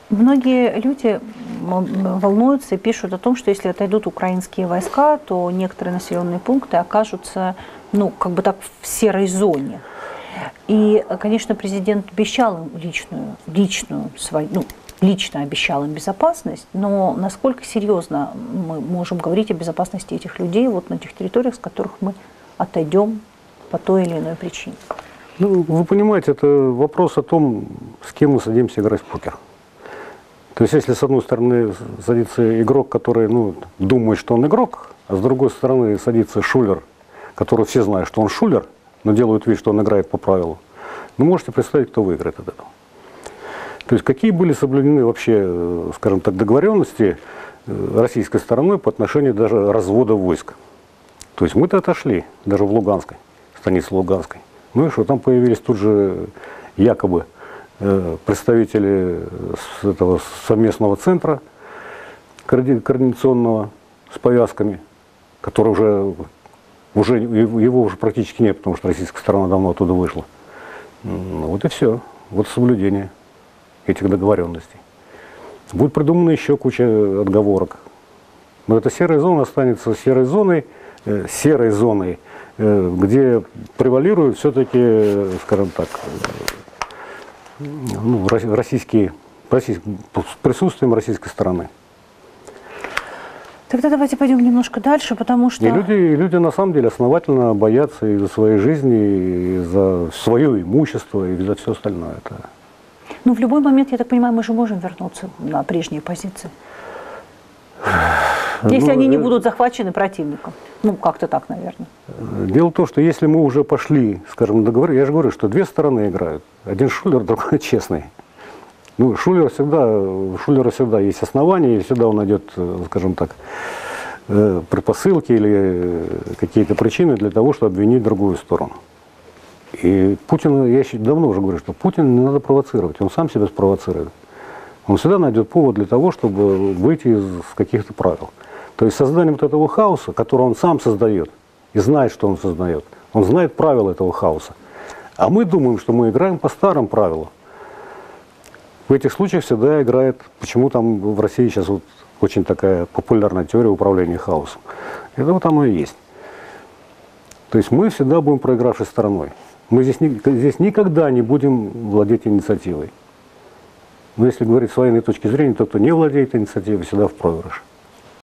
Многие люди волнуются и пишут о том, что если отойдут украинские войска, то некоторые населенные пункты окажутся, ну, как бы так, в серой зоне. И, конечно, президент обещал им лично обещал им безопасность, но насколько серьезно мы можем говорить о безопасности этих людей вот на тех территориях, с которых мы отойдем по той или иной причине? Ну, вы понимаете, это вопрос о том, с кем мы садимся играть в покер. То есть, если с одной стороны садится игрок, который думает, что он игрок, а с другой стороны садится шулер, который все знают, что он шулер, но делают вид, что он играет по правилу, вы можете представить, кто выиграет от этого. То есть, какие были соблюдены вообще, скажем так, договоренности российской стороной по отношению даже развода войск. То есть, мы-то отошли, даже в Луганской, станице Луганской. Ну и что, там появились тут же якобы представители этого совместного центра координационного с повязками, который уже его уже практически нет, потому что российская сторона давно оттуда вышла. Ну, вот и все. Вот соблюдение этих договоренностей. Будет придумана еще куча отговорок. Но эта серая зона останется серой зоной, где превалирует все-таки, скажем так, присутствием российской стороны. Тогда давайте пойдем немножко дальше, потому что... И люди на самом деле основательно боятся и за своей жизни, и за свое имущество, и за все остальное. Ну, в любой момент, я так понимаю, мы же можем вернуться на прежние позиции. Если они не будут захвачены противником. Ну, как-то так, наверное. Дело в том, что если мы уже пошли, скажем, договор, я же говорю, что две стороны играют. Один шулер, другой честный. Ну, шулера всегда есть основания, и всегда он найдет, скажем так, предпосылки или какие-то причины для того, чтобы обвинить другую сторону. И Путин, я давно уже говорю, что Путин не надо провоцировать, он сам себя спровоцирует. Он всегда найдет повод для того, чтобы выйти из каких-то правил. То есть создание вот этого хаоса, который он сам создает, и знает, что он создает, он знает правила этого хаоса. А мы думаем, что мы играем по старым правилам. В этих случаях всегда играет, почему там в России сейчас вот очень такая популярная теория управления хаосом. Это вот оно и есть. То есть мы всегда будем проигравшей стороной. Мы здесь никогда не будем владеть инициативой. Но если говорить с военной точки зрения, тот, кто не владеет инициативой, всегда в проигрыше.